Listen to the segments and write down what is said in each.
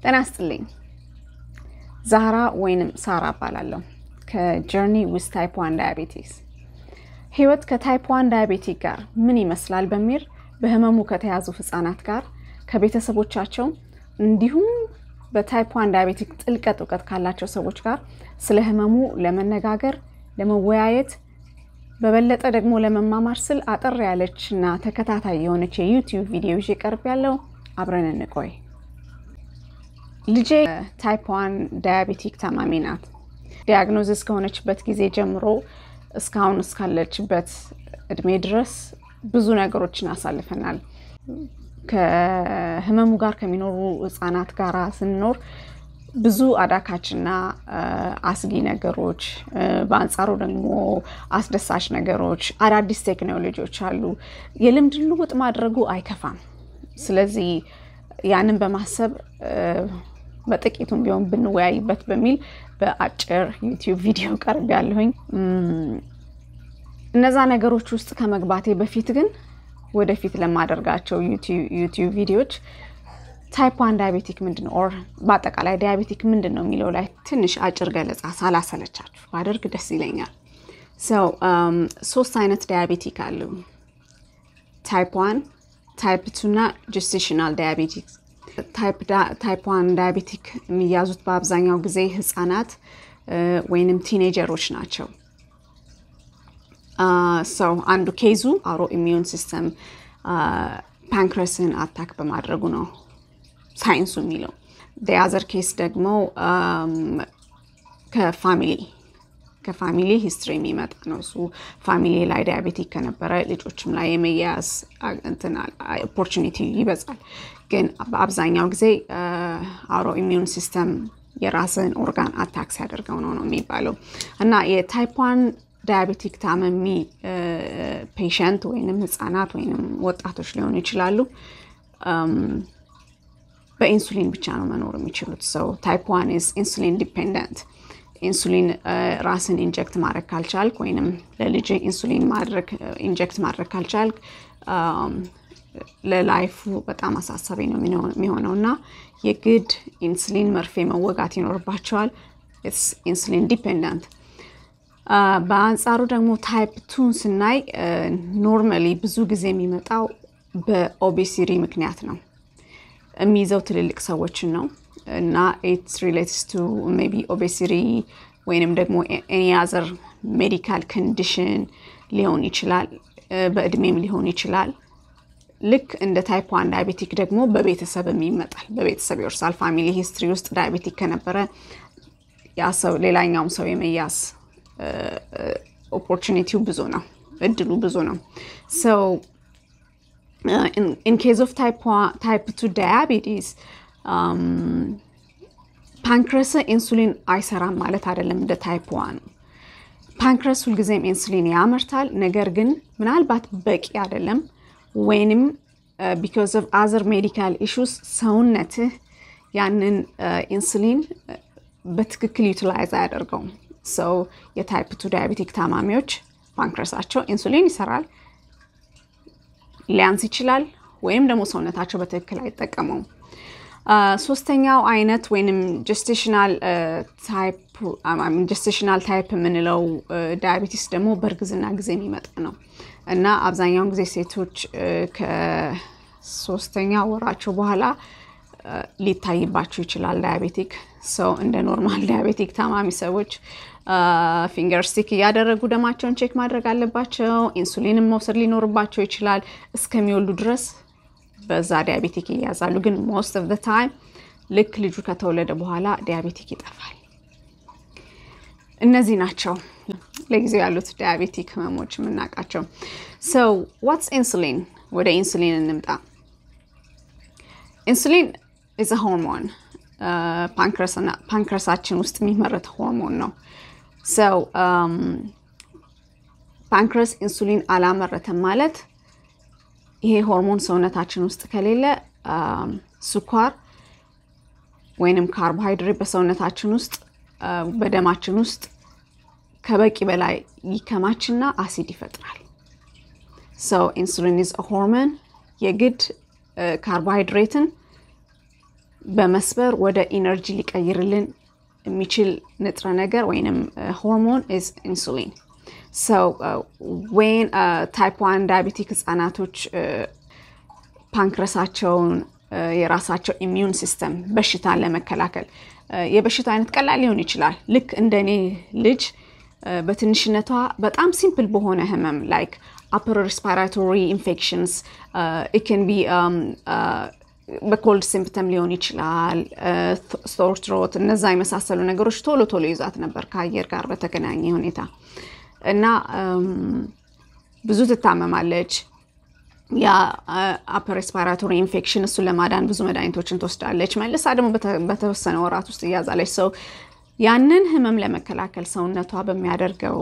ተናስተልኝ ዛራ ወይንም ሳራ ባላለው ከጆርኒ ዊዝ ታይፕ 1 ዳያቤቲስ ህይወት ከታይፕ 1 ዳያቤቲክ ጋር ምን ይመስላል በሚል በህመሙ ከተያዙ ህፃናት ጋር ከቤተሰቦቻቸው እንዲሁም በታይፕ 1 ዳያቤቲክ ጥልቀት ዕውቀት ካላቸው ሰዎች ጋር ስለ ህመሙ ለመነጋገር ለመወያየት በበለጠ ደግሞ ለመማማር ስል አጥር ያለችና ተከታታይ የሆነች የዩቲዩብ ቪዲዮ ይቀርብ ያለው አብረን እንቆይ ልጄ ታይፕ 1 ዳያቤቲክ ታማሚ ናት ዲያግኖሲስ ከሆነችበት ጊዜ ጀምሮ እስካሁን እስካለችበት እድሜ ድረስ ብዙ ነገሮችን አሳልፈናል ከህመሙ ጋር ከሚኖሩ ህፃናት ጋር ስንኖር ብዙ አዳካችና አስጊ ነገሮች በአንጻሩ ደግሞ አስደሳች ነገሮች አዳዲስ ቴክኖሎጂዎች አሉ የልምድ ልውውጥ ማድረጉ አይከፋም ስለዚህ ያንን በማሰብ በጥቂቱም ቢሆን ብንወያይበት በሚል በአጭር ዩቲዩብ ቪዲዮ ቀርብ ያለሁኝ እነዛ ነገሮች ውስጥ ከመግባቴ በፊት ግን ወደፊት ለማደርጋቸው ዩቲዩብ ቪዲዮዎች ታይፕ 1 ዳያቤቲክ ምንድነው ኦር በአጠቃላይ ዳያቤቲክ ምንድነው የሚለው ላይ ትንሽ አጭር ገለጻ ሳላሰለቻችሁ ባደርግ ደስ ይለኛል ሶስት አይነት ዳያቤቲክ አሉ ታይፕ 1 ታይፕ 2 እና ጀስቴሽናል ዳያቤቲክ ታይፕ 1 ዳያቤቲክ የሚያዙት በአብዛኛው ጊዜ ህፃናት ወይንም ቲኔጀሮች ናቸው አንዱ ኬዙ አውሮ ኢሚዩን ሲስተም ፓንክረስን አታክ በማድረጉ ነው ሳይንሱ የሚለው the other case ደግሞ ከፋሚሊ ሂስትሪ የሚመጣ ነው እሱ ፋሚሊ ላይ ዳያቤቲክ ከነበረ ልጆችም ላይ የመያዝ ኦፖርቹኒቲ ይበዛል ግን በአብዛኛው ጊዜ አውሮ ኢሚዩን ሲስተም የራስን ኦርጋን አታክ ሲያደርገው ነው የሚባለው እና የታይፕ 1 ዳያቤቲክ ታማሚ ፔሸንት ወይንም ህፃናት ወይንም ወጣቶች ሊሆኑ ይችላሉ በኢንሱሊን ብቻ ነው መኖር የሚችሉት ታይፕ 1 is insulin dependent ኢንሱሊን ራስን ኢንጀክት ማድረግ ካልቻልክ ወይንም ለልጅ ኢንሱሊን ኢንጀክት ማድረግ ካልቻልክ ለላይፉ በጣም አሳሳቢ ነው የሚሆነውና የግድ ኢንሱሊን መርፌ መወጋት ይኖርባቸዋል it's insulin dependent በአንጻሩ ደግሞ ታይፕ 2 ስናይ ኖርማሊ ብዙ ጊዜ የሚመጣው በኦቤሲቲ ምክንያት ነው የሚይዘው ትልልቅ ሰዎችን ነው እና it relates to maybe obesity ወይንም ደግሞ any other medical condition ሊሆን ይችላል በእድሜም ሊሆን ይችላል ልክ እንደ ታይፕ 1 ዳያቤቲክ ደግሞ በቤተሰብም ይመጣል በቤተሰብ yourself family history ውስጥ ዳያቤቲክ ከነበረ ያ ሰው ሌላኛውም ሰው የመያዝ opportunity ብዙ ነው እድሉ ብዙ ነው in case of type 2 diabetes ፓንክረስ ኢንሱሊን አይሰራም ማለት አይደለም እንደ ታይፕ 1 ፓንክረስ ሁሉ ጊዜም ኢንሱሊን ያመርታል ነገር ግን ምናልባት በቂ አይደለም ወይንም because of other medical issues ሰውነትህ ያንን ኢንሱሊን በትክክል ዩቲላይዝ አያደርገውም የታይፕ 2 ዳያቤቲክ ታማሚዎች ፓንክረሳቸው ኢንሱሊን ይሰራል ሊያንስ ይችላል ወይንም ደግሞ ሰውነታቸው በትክክል አይጠቀመውም ሶስተኛው አይነት ወይንም ጀስቴሽናል ታይፕ ምንለው ዳያቤቲስ ደግሞ በርግዝና ጊዜ የሚመጣ ነው እና አብዛኛው ጊዜ ሴቶች ከሶስተኛ ወራቸው በኋላ ሊታይባቸው ይችላል ዳያቤቲክ እንደ ኖርማል ዳያቤቲክ ታማሚ ሰዎች ፊንገር ስቲክ ያደረጉ ደማቸውን ቼክ ማድረግ አለባቸው ኢንሱሊንም መውሰድ ሊኖርባቸው ይችላል እስከሚወልዱ ድረስ በዛ ዳያቤቲክ ይያዛሉ ግን most of the time ልክ ልጁ ከተወለደ በኋላ ዳያቤቲክ ይጠፋል እነዚህ ናቸው ለጊዜው ያሉት ዳያቤቲክ ህመሞች የምናውቃቸው what's insulin ወደ ኢንሱሊን እንምጣ ኢንሱሊን is a hormone ፓንክረሳችን ውስጥ የሚመረት ሆርሞን ነው ፓንክረስ ኢንሱሊን አላመረተም ማለት ይሄ ሆርሞን ሰውነታችን ውስጥ ከሌለ ስኳር ወይንም ካርቦሃይድሬት በሰውነታችን ውስጥ በደማችን ውስጥ ከበቂ በላይ ይከማችና አሲድ ይፈጥራል insulin is a hormone የግድ ካርቦሃይድሬትን በመስበር ወደ ኢነርጂ ሊቀይርልን የሚችል ንጥረ ነገር ወይንም ሆርሞን is insulin. So when type 1 diabetic ህጻናቶች ፓንክረሳቸውን የራሳቸው ኢሚዩን ሲስተም በሽታን ለመከላከል የበሽታ አይነት ቀላል ሊሆን ይችላል ልክ እንደኔ ልጅ በትንሽነቷ በጣም ሲምፕል በሆነ ህመም like upper respiratory infections it can be በኮልድ ሲምፕተም ሊሆን ይችላል sore throat እነዛ የመሳሰሉ ነገሮች ቶሎ ቶሎ ይዛት ነበር ከአየር ጋር በተገናኘ ሁኔታ እና ብዙ ትታመማለች ያ upper respiratory infection እሱ ለማዳን ብዙ መድኃኒቶችን ትወስዳለች መልሳ ደግሞ በተወሰነ ወራት ውስጥ ያዛለች ሰው ያንን ህመም ለመከላከል ሰውነቷ በሚያደርገው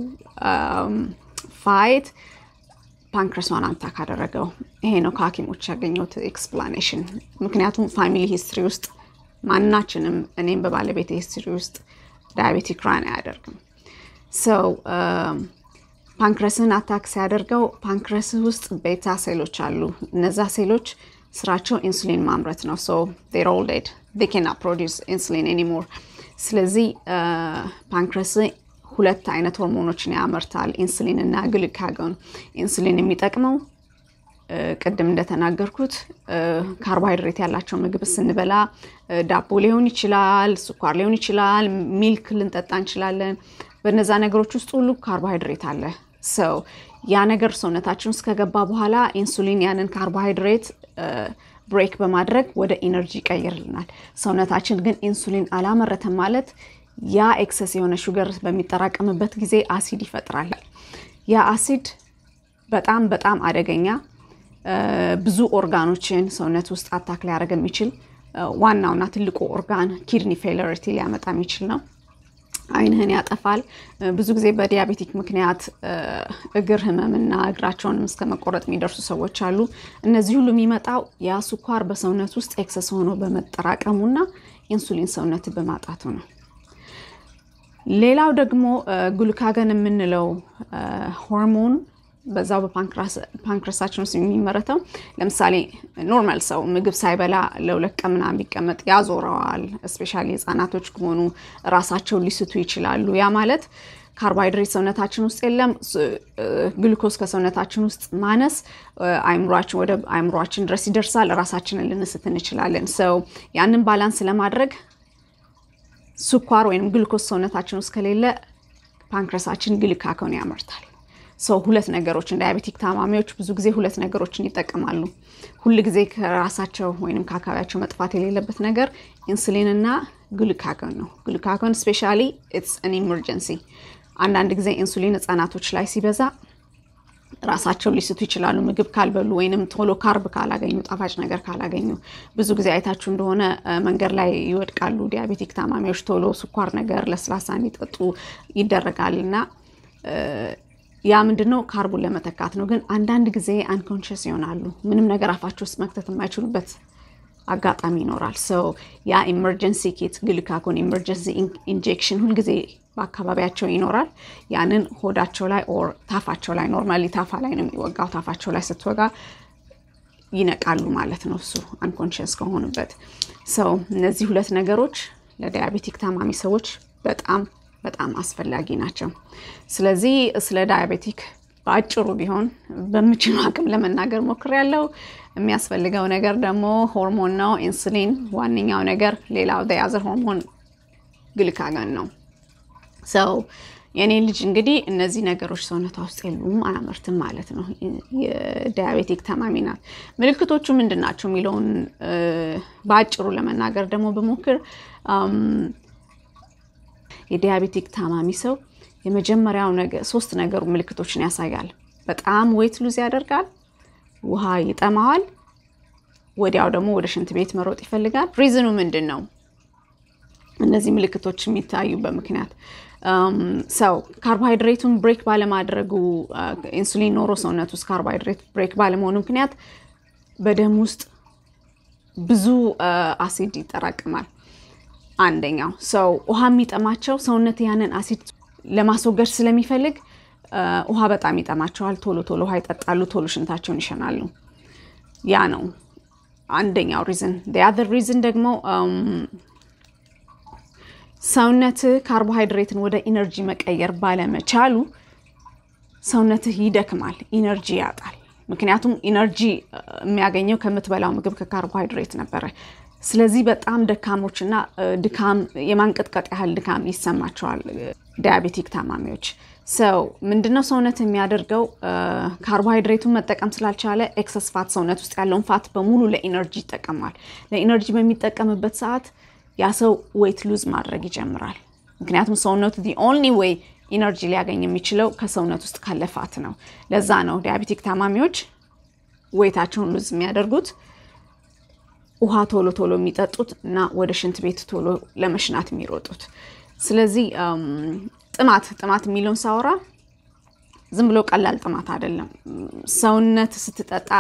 ፋይት ፓንክረሷን አታክ አደረገው ይሄ ነው ከሐኪሞች ያገኘሁት ኤክስፕላኔሽን ምክንያቱም ፋሚሊ ሂስትሪ ውስጥ ማናችንም እኔም በባለቤቴ ሂስትሪ ውስጥ ዳያቤቲክ ራን አያደርግም so ፓንክረስን አታክ ሲያደርገው ፓንክረስ ውስጥ ቤታ ሴሎች አሉ እነዛ ሴሎች ስራቸው ኢንሱሊን ማምረት ነው so they're all dead they cannot produce insulin anymore ስለዚህ ፓንክረስ ሁለት አይነት ሆርሞኖችን ያመርታል ኢንሱሊን እና ግሉካጎን ኢንሱሊን የሚጠቅመው ቀደም እንደተናገርኩት ካርቦሃይድሬት ያላቸው ምግብ ስንበላ ዳቦ ሊሆን ይችላል ስኳር ሊሆን ይችላል ሚልክ ልንጠጣ እንችላለን በእነዛ ነገሮች ውስጥ ሁሉ ካርቦሃይድሬት አለ so ያ ነገር ሰውነታችን ውስጥ ከገባ በኋላ ኢንሱሊን ያንን ካርቦሃይድሬት ብሬክ በማድረግ ወደ ኢነርጂ ቀይርልናል ሰውነታችን ግን ኢንሱሊን አላመረተም ማለት ያ ኤክሰስ የሆነ ሹገር በሚጠራቀምበት ጊዜ አሲድ ይፈጥራል ያ አሲድ በጣም አደገኛ ብዙ ኦርጋኖችን ሰውነት ውስጥ አታክ ሊያደርግ የሚችል ዋናውና ትልቁ ኦርጋን ኪድኒ ፌለሪቲ ሊያመጣ የሚችል ነው አይንህን ያጠፋል ብዙ ጊዜ በዲያቤቲክ ምክንያት እግር ህመምና እግራቸውን እስከ መቆረጥ የሚደርሱ ሰዎች አሉ እነዚህ ሁሉ የሚመጣው ያ ስኳር በሰውነት ውስጥ ኤክሰስ ሆኖ በመጠራቀሙና ኢንሱሊን ሰውነት በማጣቱ ነው ሌላው ደግሞ ግሉካጎን የምንለው ሆርሞን በዛው በፓንክረሳችን ውስጥ የሚመረተው ለምሳሌ ኖርማል ሰው ምግብ ሳይበላ ለሁለት ቀን ምናምን ቢቀመጥ ያዞረዋል ስፔሻሊ ህፃናቶች ከሆኑ ራሳቸው ሊስቱ ይችላሉ ያ ማለት ካርቦሃይድሬት ሰውነታችን ውስጥ የለም ግሉኮስ ከሰውነታችን ውስጥ ማነስ አይምሯችን ወደ አይምሯችን ድረስ ይደርሳል ራሳችንን ልንስት እንችላለን so ያንን ባላንስ ለማድረግ ስኳር ወይንም ግሉኮስ ሰውነታችን ውስጥ ከሌለ ፓንክረሳችን ግሉካጎን ያመርታል so ሁለት ነገሮች ዳያቤቲክ ታማሚዎች ብዙ ጊዜ ሁለት ነገሮችን ይጠቀማሉ ሁሉ ጊዜ ከራሳቸው ወይንም ከአካባቢያቸው መጥፋት የሌለበት ነገር ኢንሱሊን እና ግሉካጎን ነው ግሉካጎን ስፔሻሊ it's an emergency አንዳንድ ጊዜ ኢንሱሊን ህፃናቶች ላይ ሲበዛ ራሳቸው ሊስቱ ይችላሉ ምግብ ካልበሉ ወይንም ቶሎ ካርብ ካላገኙ ጣፋጭ ነገር ካላገኙ ብዙ ጊዜ አይታችሁ እንደሆነ መንገር ላይ ይወድቃሉ ዲያቤቲክ ታማሚዎች ቶሎ ስኳር ነገር ለስላሳ እንዲጠጡ ይደረጋልና ያ ምንድነው ካርቡን ለመተካት ነው ግን አንዳንድ ጊዜ አንኮንሺየስ ይሆናሉ ምንም ነገር አፋቸው ውስጥ መክተት የማይችሉበት አጋጣሚ ይኖራል so ያ ኢመርጀንሲ ኪት ግሉካጎን ኢመርጀንሲ ኢንጀክሽን ሁሉ ጊዜ በአካባቢያቸው ይኖራል ያንን ሆዳቸው ላይ ኦር ታፋቸው ላይ ኖርማሊ ታፋ ላይ ነው የሚወጋው ታፋቸው ላይ ስትወጋ ይነቃሉ ማለት ነው እሱ አንኮንሺየስ ከሆኑበት so እነዚህ ሁለት ነገሮች ለዲያቤቲክ ታማሚ ሰዎች በጣም አስፈላጊ ናቸው ስለዚህ ስለ ዳያቤቲክ ባጭሩ ቢሆን በመችለው አቅም ለመናገር ሞክሬያለሁ የሚያስፈልገው ነገር ደግሞ ሆርሞን ነው ኢንሱሊን ዋንኛው ነገር ሌላው the other hormone ግሉካጎን ነው so የኔ ልጅ እንግዲህ እነዚህ ነገሮች ሰውነቷ ውስጥ የሉም አያመርትም ማለት ነው የዳያቤቲክ ታማሚ ናት ምልክቶቹ ምንድናቸው የሚለውን ባጭሩ ለመናገር ደግሞ በመሞክር የዲያቤቲክ ታማሚ ሰው የመጀመሪያው ነገር ሶስት ነገሩ ምልክቶችን ያሳያል በጣም ዌት ሉዝ ያደርጋል ውሃ ይጠማዋል ወዲያው ደግሞ ወደ ሽንት ቤት መሮጥ ይፈልጋል ሪዝኑ ምንድነው እነዚህ ምልክቶች የሚታዩ በመክንያት ሰው ካርቦሃይድሬቱን ብሬክ ባለማድረጉ ኢንሱሊን ኖሮ ሰውነት ውስጥ ካርቦሃይድሬት ብሬክ ባለመሆኑ ምክንያት በደም ውስጥ ብዙ አሲድ ይጠራቀማል አንደኛው ሰው ውሃ የሚጠማቸው ሰውነት ያንን አሲድ ለማስወገድ ስለሚፈልግ ውሃ በጣም ይጠማቸዋል ቶሎ ውሃ ይጠጣሉ ቶሎ ሽንታቸውን ይሸናሉ ያ ነው አንደኛው ሪዝን the other reason ደግሞ ሰውነት ካርቦሃይድሬትን ወደ ኢነርጂ መቀየር ባለመቻሉ ሰውነትህ ይደክማል ኢነርጂ ያጣል ምክንያቱም ኢነርጂ የሚያገኘው ከምትበላው ምግብ ከካርቦሃይድሬት ነበር ስለዚህ በጣም ደካሞችና ድካም የማንቀጥቀጥ ያህል ድካም ይሰማቸዋል ዲያቤቲክ ታማሚዎች so ምንድነው ሰውነት የሚያደርገው ካርቦሃይድሬቱን መጠቀም ስላልቻለ ኤክሰስ ፋት ሰውነት ውስጥ ያለውን ፋት በሙሉ ለኢነርጂ ይጠቀማል ለኢነርጂ በሚጠቀምበት ሰዓት ያ ሰው weight lose ማድረግ ይጀምራል ምክንያቱም ሰውነቱ the only way ኢነርጂ ሊያገኝ የሚችለው ከሰውነት ውስጥ ካለ ፋት ነው ለዛ ነው ዲያቤቲክ ታማሚዎች weight-አቸውን lose የሚያደርጉት ውሃ ቶሎ ቶሎ የሚጠጡት እና ወደ ሽንት ቤት ቶሎ ለመሽናት የሚሮጡት ስለዚህ ጥማት የሚለውን ሳወራ ዝም ብሎ ቀላል ጥማት አይደለም ሰውነት ስትጠጣ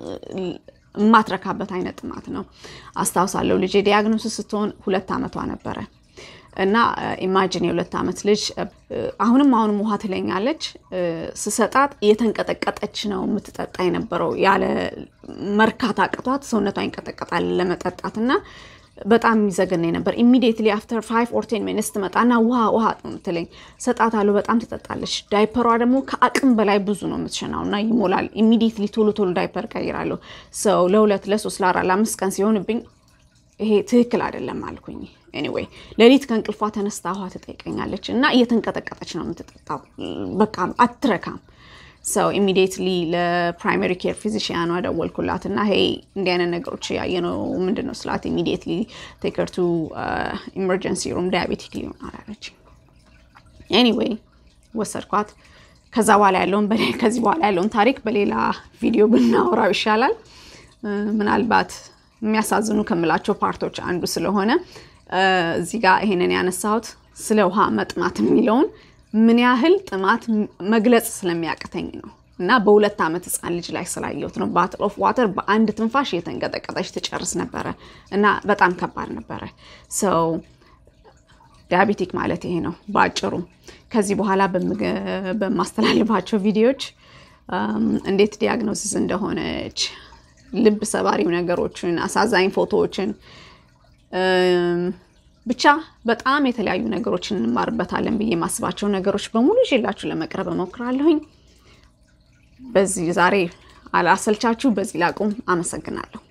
ማትረካበት አይነት ጥማት ነው አስተዋውሳለሁ ልጅ ዲያግኖሲስ ስትሆን 2 አመቷ ነበር እና ኢማጂን የ2 አመት ልጅ አሁንም ውሃ ትለኛለች ስሰጣት እየተንቀጠቀጠች ነው የምትጠጣ የነበረው ያለ መርካታ አቅቷት ሰውነቷ ይንቀጠቀጣል ለመጠጣትና በጣም ይዘገነኝ ነበር immediately after 5 or 10 minutes ተመጣና ውሃ ትለኝ ሰጣታለሁ በጣም ትጠጣለች ዳይፐሯ ደግሞ ከአቅም በላይ ብዙ ነው የምትሸናውና ይሞላል immediately ቶሎ ዳይፐር ቀይራለሁ so ለ2 ለ3 ለ4 ለ5 ቀን ሲሆንብኝ ይሄ ትክክል አይደለም አልኩኝ anyway ለሊት ከእንቅልፏ ተነስታ ውሃ ትጠይቀኛለች እና እየተንቀጠቀጠች ነው የምትጠጣው በቃ አትረካም so immediately the primary care physician ደወልኩላትና hey እንዲያነ ነገሮች ያየነው ምንድነው ስላት immediately take her to emergency room diabetic አላለች anyway ወሰድኳት ከዛ በኋላ ያለውን ታሪክ በሌላ ቪዲዮ ብናወራው ይሻላል ምናልባት የሚያሳዝኑ ከምላቸው ፓርቶች አንዱ ስለሆነ እዚህ ጋር ይሄንን ያነሳሁት ስለ ውሃ መጥማት የሚለውን ምን ያህል ጥማት መግለጽ ስለሚያቀተኝ ነው እና በ2 አመት ህፃን ልጅ ላይ ስላየሁት ነው bottle of water በአንድ ትንፋሽ የተንቀጠቀጠች ትጨርስ ነበር እና በጣም ከባድ ነበር so ዲያቤቲክ ማለት ይሄ ነው ባጭሩ ከዚህ በኋላ በማስተላለፋቸው ቪዲዮዎች እንዴት ዲያግኖሲስ እንደሆነች ልብ ሰባሪው ነገሮችን አሳዛኝ ፎቶዎችን ብቻ በጣም የተለያዩ ነገሮችን እንማርበታለን ብዬ ማስባቸው ነገሮች በሙሉ ይዤላችሁ ለመቅረብ እሞክራለሁኝ በዚህ ዛሬ አላሰልቻችሁ በዚህ ላቁም አመሰግናለሁ